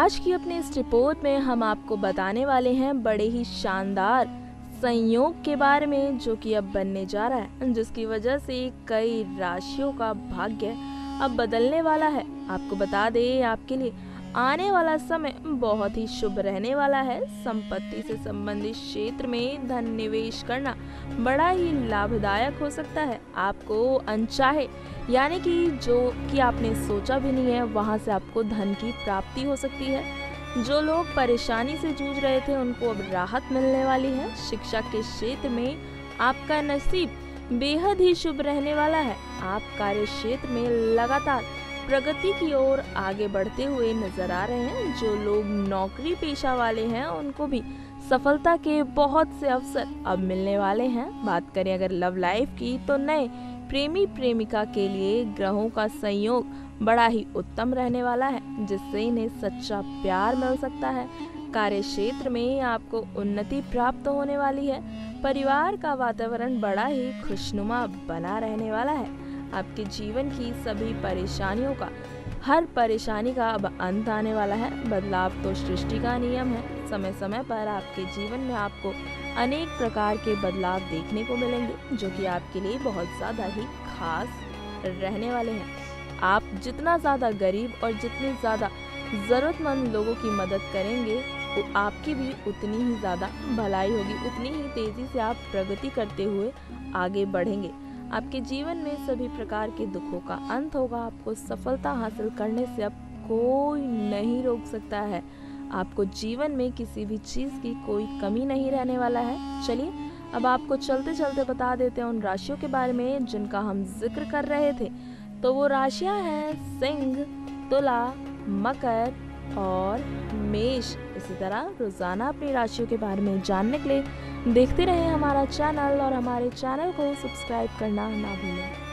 आज की अपनी इस रिपोर्ट में हम आपको बताने वाले हैं बड़े ही शानदार संयोग के बारे में जो कि अब बनने जा रहा है, जिसकी वजह से कई राशियों का भाग्य अब बदलने वाला है। आपको बता दें, आपके लिए आने वाला समय बहुत ही शुभ रहने वाला है। संपत्ति से संबंधित क्षेत्र में धन निवेश करना बड़ा ही लाभदायक हो सकता है। आपको अनचाहे यानी कि जो कि आपने सोचा भी नहीं है, वहां से आपको धन की प्राप्ति हो सकती है। जो लोग परेशानी से जूझ रहे थे उनको अब राहत मिलने वाली है। शिक्षा के क्षेत्र में आपका नसीब बेहद ही शुभ रहने वाला है। आप कार्य क्षेत्र में लगातार प्रगति की ओर आगे बढ़ते हुए नजर आ रहे हैं। जो लोग नौकरी पेशा वाले हैं उनको भी सफलता के बहुत से अवसर अब मिलने वाले हैं। बात करें अगर लव लाइफ की, तो नए प्रेमी प्रेमिका के लिए ग्रहों का संयोग बड़ा ही उत्तम रहने वाला है, जिससे इन्हें सच्चा प्यार मिल सकता है। कार्य क्षेत्र में आपको उन्नति प्राप्त होने वाली है। परिवार का वातावरण बड़ा ही खुशनुमा बना रहने वाला है। आपके जीवन की सभी परेशानियों का, हर परेशानी का अब अंत आने वाला है। बदलाव तो सृष्टि का नियम है। समय समय पर आपके जीवन में आपको अनेक प्रकार के बदलाव देखने को मिलेंगे, जो कि आपके लिए बहुत ज़्यादा ही खास रहने वाले हैं। आप जितना ज़्यादा गरीब और जितनी ज़्यादा ज़रूरतमंद लोगों की मदद करेंगे, तो आपकी भी उतनी ही ज़्यादा भलाई होगी, उतनी ही तेज़ी से आप प्रगति करते हुए आगे बढ़ेंगे। आपके जीवन में सभी प्रकार के दुखों का अंत होगा। आपको सफलता हासिल करने से अब कोई नहीं रोक सकता है। आपको जीवन में किसी भी चीज़ की कोई कमी नहीं रहने वाला है। चलिए अब आपको चलते चलते बता देते हैं उन राशियों के बारे में जिनका हम जिक्र कर रहे थे। तो वो राशियां हैं सिंह, तुला, मकर और मेष। इसी तरह रोजाना अपनी राशियों के बारे में जानने के लिए देखते रहें हमारा चैनल और हमारे चैनल को सब्सक्राइब करना ना भूलें।